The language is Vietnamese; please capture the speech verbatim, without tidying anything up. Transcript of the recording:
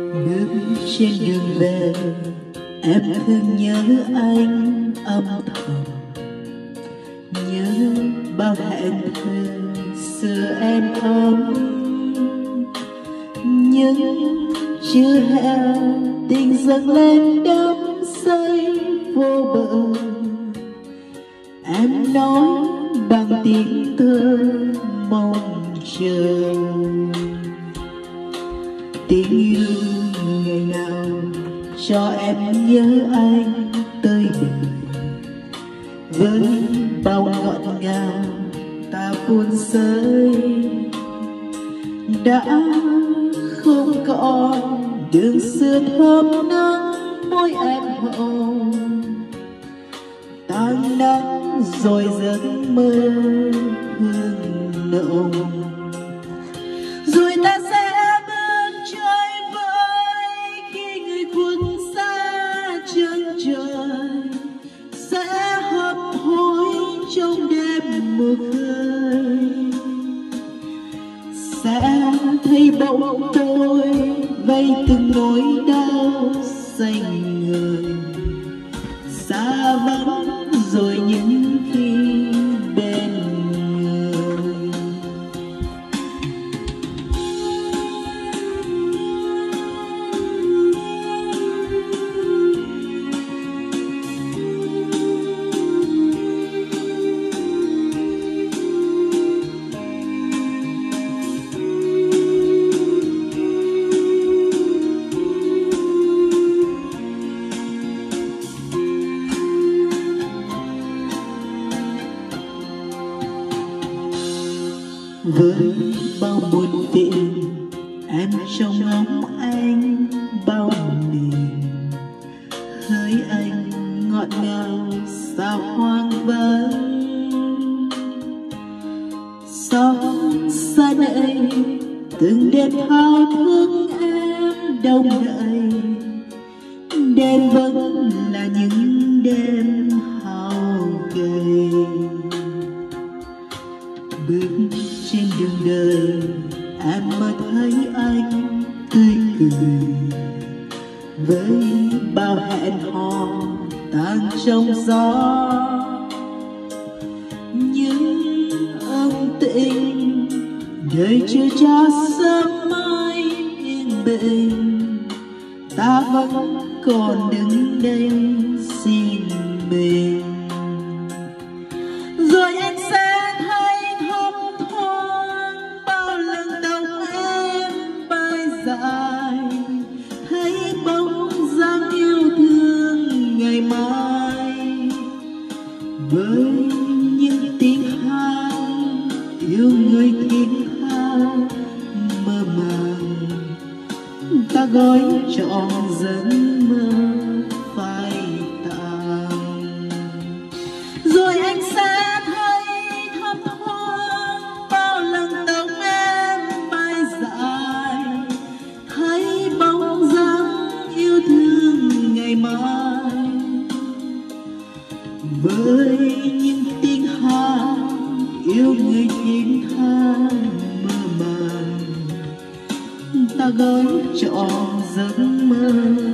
Bước trên đường về em thương nhớ anh âm thầm, nhớ bao hẹn thơ xưa em ấm, nhưng chưa hè tình dâng lên đắm say vô bờ. Em nói bằng tiếng thơ mong chờ, tình yêu ngày nào cho em nhớ anh tới bời. Với bao ngọt ngào ta buồn rơi, đã không còn đường xưa thơm nắng môi em hồng. Tan nắng rồi giấc mơ hương nồng, rồi ta sẽ bước chơi vơi khi người khuất xa chân trời, sẽ hấp hối trong đêm mưa khơi, sẽ thấy bỗng tôi vây từng nỗi đau xanh người, xa vắng rồi những khi bên người. Với bao buồn phiền em trông ngóng anh bao niềm, hỡi anh ngọt ngào sao hoang vắng. Xót xa đây từng đêm thao thức em đông đợi, đêm vẫn là những đêm hao gầy. Bước trên đường đời em mới thấy anh tươi cười, với bao hẹn hò tan trong gió. Những ân tình đời chưa cho sớm mai yên bình, ta vẫn còn đứng đây xin mình. Rồi anh sẽ thấy bóng dáng yêu thương ngày mai, với những tiếng hát yêu người tiếng hát mơ màng, ta gói trọn giấc mơ phai tàn. Rồi anh sẽ thấy thấp thoáng bao lần tóc em bay dài, thấy bóng dáng yêu thương ngày mai, với những tiếng hát yêu người tiếng hát mơ màng, ta gói trọn giấc mơ